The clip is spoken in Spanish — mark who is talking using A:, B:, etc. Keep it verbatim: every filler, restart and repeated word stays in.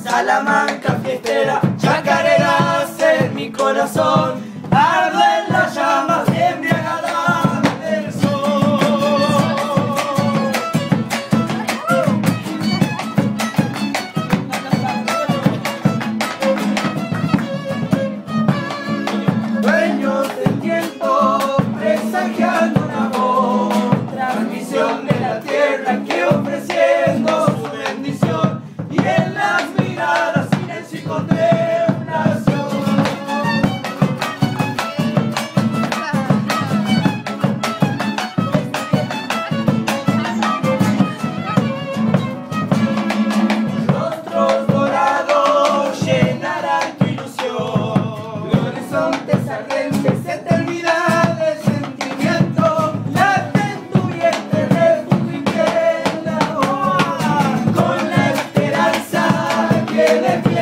A: Salamanca fiestera, chacareras en mi corazón, arden las llamas embriagadas del sol. Dueños del tiempo, presagiando una voz, transmisión de la tierra que ofreciendo su bendición, y en las miradas silencio y contemplación. Rostros dorados llenarán tu ilusión, horizontes ardientes, eternidad de sentimiento, late en tu vientre, refugio y piel la voz, con la esperanza que de